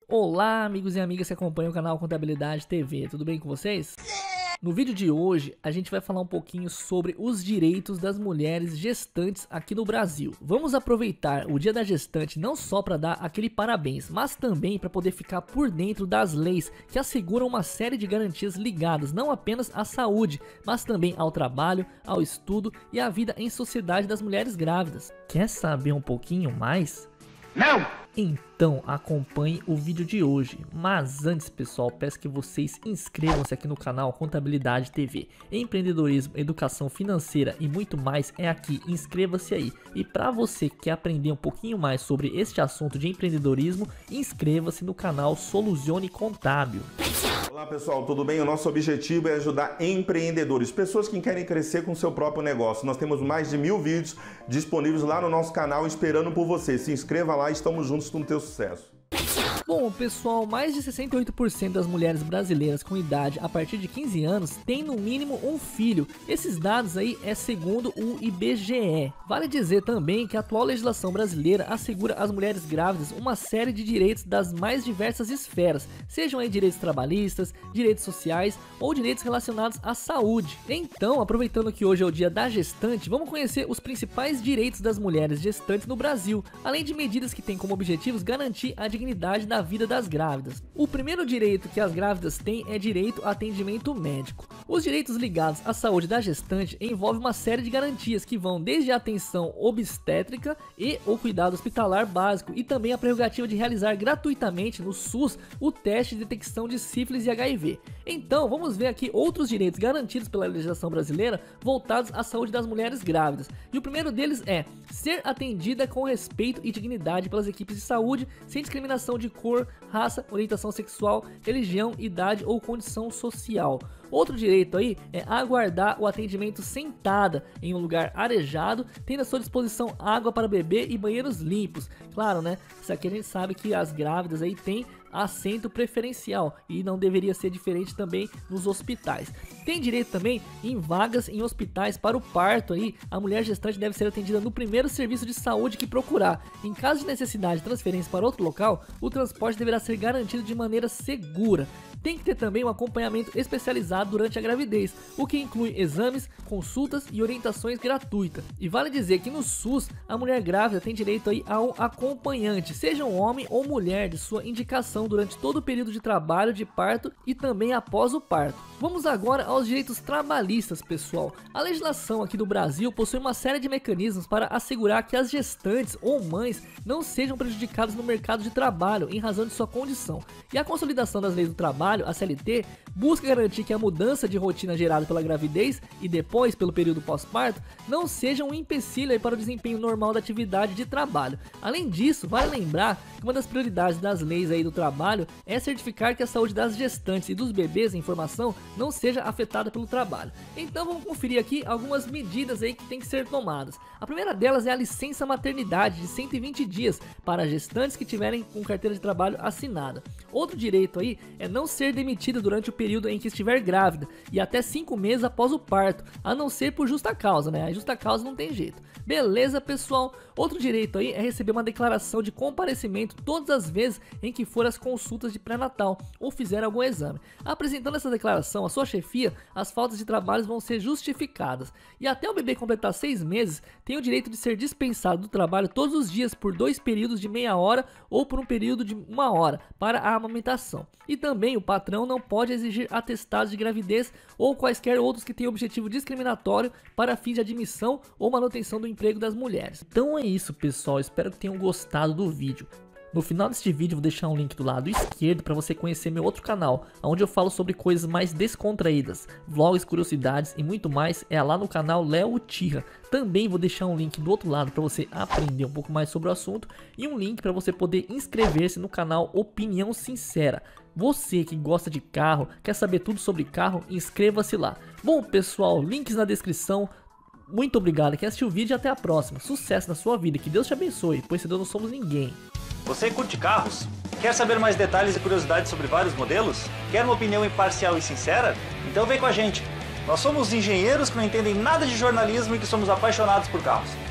Olá, amigos e amigas que acompanham o canal Contabilidade TV, tudo bem com vocês? No vídeo de hoje, a gente vai falar um pouquinho sobre os direitos das mulheres gestantes aqui no Brasil. Vamos aproveitar o Dia da Gestante não só para dar aquele parabéns, mas também para poder ficar por dentro das leis que asseguram uma série de garantias ligadas não apenas à saúde, mas também ao trabalho, ao estudo e à vida em sociedade das mulheres grávidas. Quer saber um pouquinho mais? Não! Então acompanhe o vídeo de hoje, mas antes pessoal, peço que vocês inscrevam-se aqui no canal Contabilidade TV. Empreendedorismo, educação financeira e muito mais é aqui, inscreva-se aí. E para você que quer aprender um pouquinho mais sobre este assunto de empreendedorismo, inscreva-se no canal Soluzione Contábil. Olá pessoal, tudo bem? O nosso objetivo é ajudar empreendedores, pessoas que querem crescer com seu próprio negócio. Nós temos mais de 1000 vídeos disponíveis lá no nosso canal esperando por você. Se inscreva lá e estamos juntos no teu sucesso. Bom, pessoal, mais de 68% das mulheres brasileiras com idade a partir de 15 anos têm no mínimo um filho. Esses dados aí é segundo o IBGE. Vale dizer também que a atual legislação brasileira assegura às mulheres grávidas uma série de direitos das mais diversas esferas, sejam aí direitos trabalhistas, direitos sociais ou direitos relacionados à saúde. Então, aproveitando que hoje é o dia da gestante, vamos conhecer os principais direitos das mulheres gestantes no Brasil, além de medidas que têm como objetivos garantir a dignidade da vida das grávidas. O primeiro direito que as grávidas têm é direito a atendimento médico. Os direitos ligados à saúde da gestante envolvem uma série de garantias que vão desde a atenção obstétrica e o cuidado hospitalar básico e também a prerrogativa de realizar gratuitamente no SUS o teste de detecção de sífilis e HIV. Então vamos ver aqui outros direitos garantidos pela legislação brasileira voltados à saúde das mulheres grávidas. E o primeiro deles é ser atendida com respeito e dignidade pelas equipes de saúde sem discriminação de cor, raça, orientação sexual, religião, idade ou condição social. Outro direito aí é aguardar o atendimento sentada em um lugar arejado, tendo à sua disposição água para beber e banheiros limpos. Claro, né? Isso aqui a gente sabe que as grávidas aí têm assento preferencial e não deveria ser diferente também nos hospitais. Tem direito também em vagas em hospitais para o parto aí. A mulher gestante deve ser atendida no primeiro serviço de saúde que procurar. Em caso de necessidade de transferência para outro local, o transporte deverá ser garantido de maneira segura. Tem que ter também um acompanhamento especializado durante a gravidez, o que inclui exames, consultas e orientações gratuitas. E vale dizer que no SUS, a mulher grávida tem direito aí a um acompanhante, seja um homem ou mulher, de sua indicação durante todo o período de trabalho, de parto e também após o parto. Vamos agora aos direitos trabalhistas, pessoal. A legislação aqui do Brasil possui uma série de mecanismos para assegurar que as gestantes ou mães não sejam prejudicadas no mercado de trabalho em razão de sua condição. E a consolidação das leis do trabalho, a CLT, busca garantir que a mudança de rotina gerada pela gravidez e depois pelo período pós-parto não seja um empecilho para o desempenho normal da atividade de trabalho. Além disso, vale lembrar que uma das prioridades das leis aí do trabalho é certificar que a saúde das gestantes e dos bebês em formação não seja afetada pelo trabalho. Então vamos conferir aqui algumas medidas aí que tem que ser tomadas. A primeira delas é a licença maternidade de 120 dias para gestantes que tiverem com carteira de trabalho assinada. Outro direito aí é não ser demitida durante o período em que estiver grávida e até 5 meses após o parto, a não ser por justa causa, né? A justa causa não tem jeito. Beleza, pessoal? Outro direito aí é receber uma declaração de comparecimento todas as vezes em que for as consultas de pré-natal ou fizer algum exame. Apresentando essa declaração à sua chefia, as faltas de trabalho vão ser justificadas. E até o bebê completar 6 meses, tem o direito de ser dispensado do trabalho todos os dias por 2 períodos de meia hora ou por um período de 1 hora para a amamentação. E também o patrão não pode exigir atestados de gravidez ou quaisquer outros que tenham objetivo discriminatório para fins de admissão ou manutenção do emprego das mulheres. Então é isso, pessoal, espero que tenham gostado do vídeo. No final deste vídeo eu vou deixar um link do lado esquerdo para você conhecer meu outro canal, onde eu falo sobre coisas mais descontraídas, vlogs, curiosidades e muito mais, é lá no canal Léo Tirra. Também vou deixar um link do outro lado para você aprender um pouco mais sobre o assunto e um link para você poder inscrever-se no canal Opinião Sincera. Você que gosta de carro, quer saber tudo sobre carro, inscreva-se lá. Bom pessoal, links na descrição. Muito obrigado quem assistiu o vídeo e até a próxima. Sucesso na sua vida, que Deus te abençoe, pois senão não somos ninguém. Você curte carros? Quer saber mais detalhes e curiosidades sobre vários modelos? Quer uma opinião imparcial e sincera? Então vem com a gente. Nós somos engenheiros que não entendem nada de jornalismo e que somos apaixonados por carros.